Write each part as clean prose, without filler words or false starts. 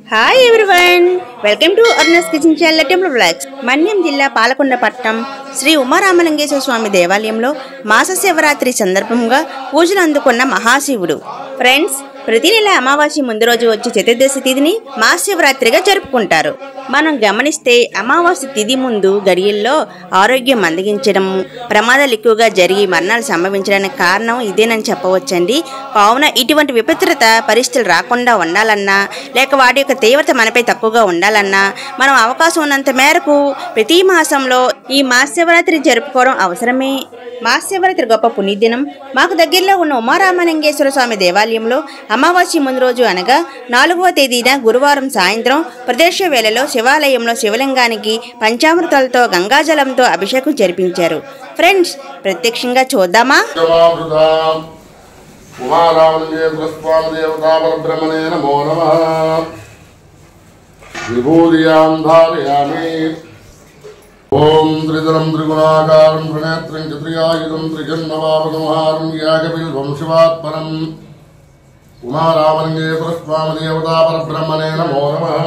Hi everyone, welcome to అర్నస్ kitchen channel temple vlogs. Manyam జిల్లా పాలకొండ పట్టణం శ్రీ ఉమారామలింగేశ్వర స్వామి దేవాలయంలో మాస శివరాత్రి సందర్భంగా పూజలు అందుకున్న మహాశివుడు. ఫ్రెండ్స్, ప్రతి నెల అమావాస్య ముందు రోజు వచ్చి చతుర్దశి తిథిని మహాశివరాత్రిగా జరుపుకుంటారు. మనం గమనిస్తే అమావాస్య తిథి ముందు గడియల్లో ఆరోగ్యం మందగించడం, ప్రమాదాలు ఎక్కువగా జరిగి మరణాలు సంభవించడానికి కారణం ఇదేనని చెప్పవచ్చండి. కావున ఇటువంటి విపత్రిత పరిస్థితులు రాకుండా ఉండాలన్నా, లేక వాటి యొక్క తీవ్రత మనపై తక్కువగా ఉండాలన్నా మనం అవకాశం ఉన్నంత మేరకు ప్రతి మాసంలో ఈ మహాశివరాత్రి జరుపుకోవడం అవసరమే. మహాశివరాత్రి గొప్ప పుణ్యదినం. మాకు దగ్గరలో ఉన్న ఉమారామలింగేశ్వర స్వామి దేవాలయంలో అమావాస్య ముందు రోజు అనగా 4వ తేదీన గురువారం సాయంత్రం ప్రదేశ వేళలో శివాలయంలో శివలింగానికి పంచామృతాలతో గంగాజలంతో అభిషేకం జరిపించారు. ఫ్రెండ్స్, ప్రత్యక్షంగా చూద్దామా? ఓం త్రిదలం త్రిగుణాకారం త్రినేత్రం చతుర్యాయుధం త్రిజన్మవాపసంహారం యాగబిల్వం శివాత్పరం ఉమారామలింగేశ్వర స్వామి దేవతా పరబ్రహ్మణే నమో నమః.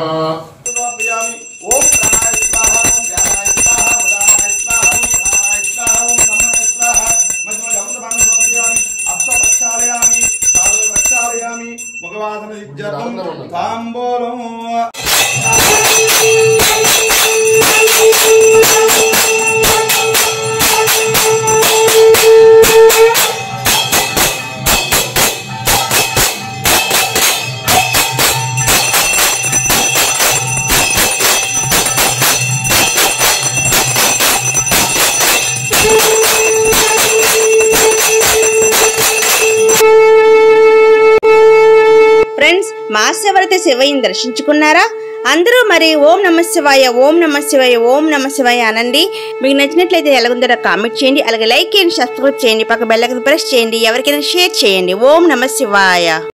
ఫ్రెండ్స్, మహాశివరాత్రి శివయ్యని దర్శించుకున్నారా? అందరూ మరి ఓం నమః శివాయ, ఓం నమః శివాయ, ఓం నమః శివాయ అనండి. మీకు నచ్చినట్లయితే ఎలాగుందో కామెంట్ చేయండి, అలాగే లైక్ చేయండి, సబ్స్క్రైబ్ చేయండి, పక్క బెల్ ఐకాన్ ప్రెస్ చేయండి, ఎవరికైనా షేర్ చేయండి. ఓం నమః శివాయ.